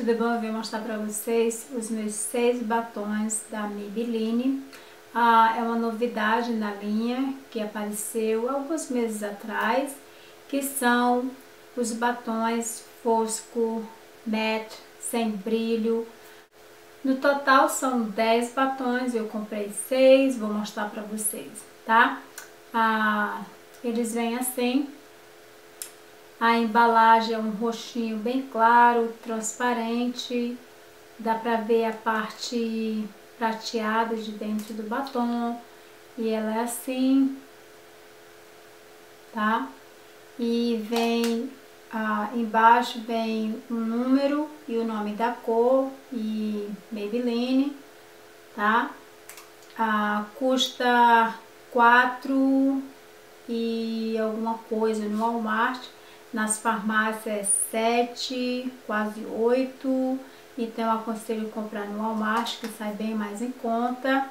tudo bom? Eu vim mostrar para vocês os meus 6 batons da Maybelline. É uma novidade na linha que apareceu alguns meses atrás, que são os batons fosco, matte, sem brilho. No total são 10 batons, eu comprei 6, vou mostrar para vocês, tá? Eles vêm assim. A embalagem é um roxinho bem claro, transparente, dá pra ver a parte prateada de dentro do batom, e ela é assim, tá? E vem, embaixo vem um número e o nome da cor e Maybelline, tá? Custa 4 e alguma coisa no Walmart. Nas farmácias 7, quase 8, então eu aconselho comprar no Walmart, que sai bem mais em conta.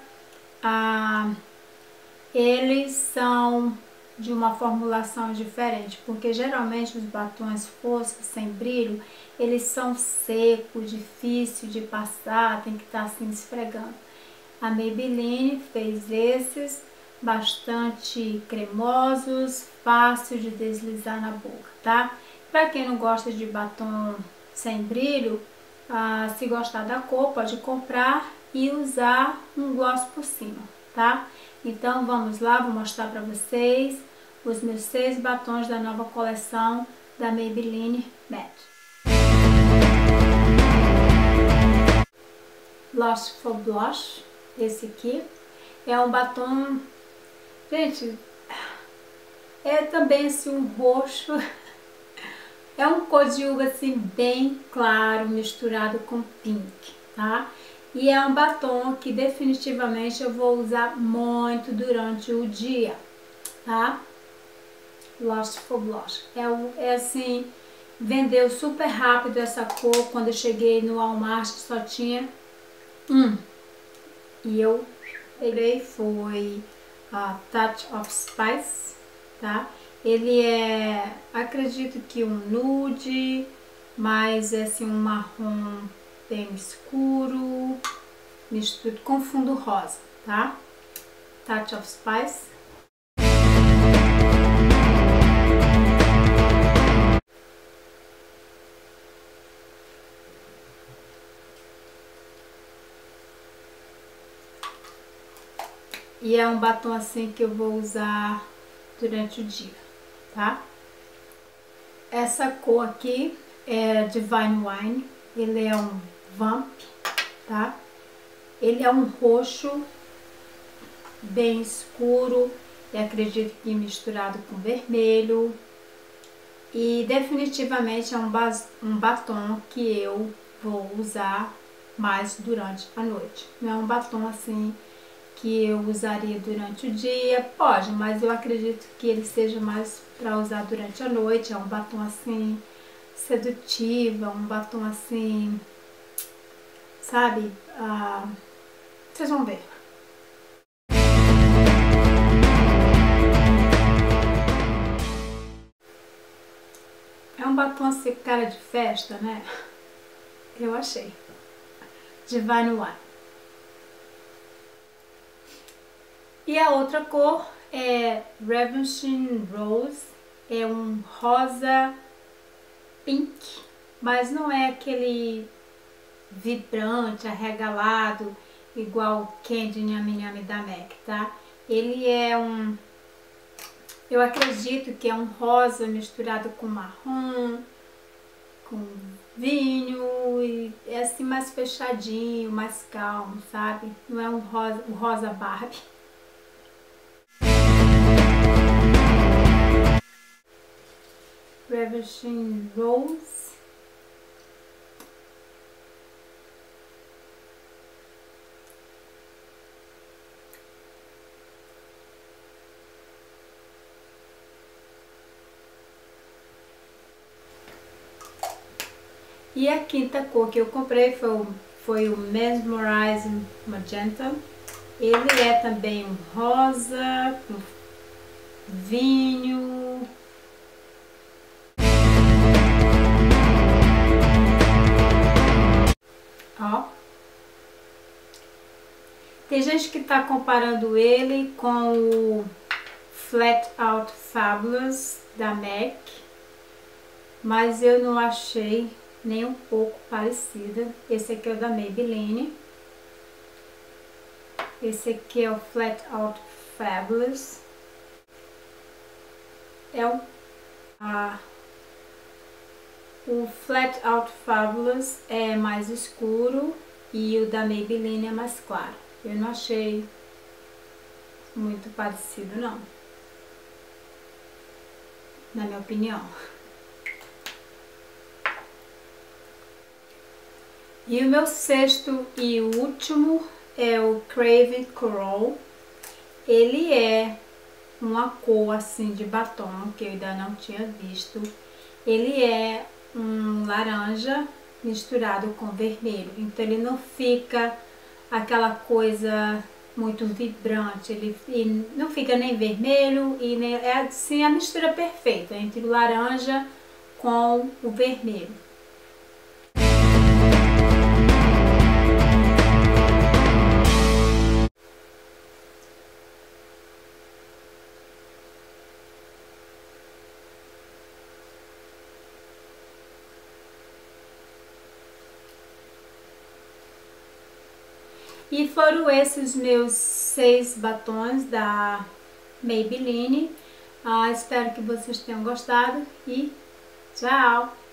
Eles são de uma formulação diferente, porque geralmente os batons foscos sem brilho, eles são secos, difícil de passar, tem que estar assim esfregando. A Maybelline fez esses bastante cremosos, fácil de deslizar na boca, tá? Para quem não gosta de batom sem brilho, se gostar da cor, pode comprar e usar um gloss por cima, tá? Então vamos lá, vou mostrar para vocês os meus 6 batons da nova coleção da Maybelline Matte. Lustful Blush, esse aqui é um batom, gente, é também assim um roxo, é um cor de uva assim bem claro, misturado com pink, tá? E é um batom que definitivamente eu vou usar muito durante o dia, tá? Lustful Blush, é assim, vendeu super rápido essa cor. Quando eu cheguei no Walmart só tinha e eu peguei, foi Touch of Spice, tá? Ele é, acredito que um nude, mas é assim um marrom bem escuro, misturado com fundo rosa, tá? Touch of Spice. E é um batom assim que eu vou usar durante o dia, tá? Essa cor aqui é Divine Wine, ele é um Vamp, tá? Ele é um roxo bem escuro, e acredito que misturado com vermelho. E definitivamente é um batom que eu vou usar mais durante a noite. Não é um batom assim que eu usaria durante o dia, pode, mas eu acredito que ele seja mais para usar durante a noite. É um batom assim sedutivo, um batom assim, sabe? Vocês vão ver. É um batom assim, cara de festa, né? Eu achei. Divine Wine. E a outra cor é Ravishing Rose, é um rosa pink, mas não é aquele vibrante, arregalado, igual Candy Nhami Nhami da MAC, tá? Ele é eu acredito que é um rosa misturado com marrom, com vinho, e é assim mais fechadinho, mais calmo, sabe? Não é um rosa Barbie. Ravishing Rose. E a quinta cor que eu comprei foi o Mesmerizing Magenta. Ele é também um rosa, com vinho. estar comparando ele com o Flat Out Fabulous da MAC, mas eu não achei nem um pouco parecida. Esse aqui é o da Maybelline. Esse aqui é o Flat Out Fabulous. O Flat Out Fabulous é mais escuro e o da Maybelline é mais claro. Eu não achei muito parecido, não, na minha opinião. E o meu sexto e último é o Crave Coral. Ele é uma cor assim de batom que eu ainda não tinha visto. Ele é um laranja misturado com vermelho, então ele não fica aquela coisa muito vibrante, ele não fica nem vermelho e nem, é assim a mistura perfeita entre o laranja com o vermelho. E foram esses meus 6 batons da Maybelline. Espero que vocês tenham gostado e tchau!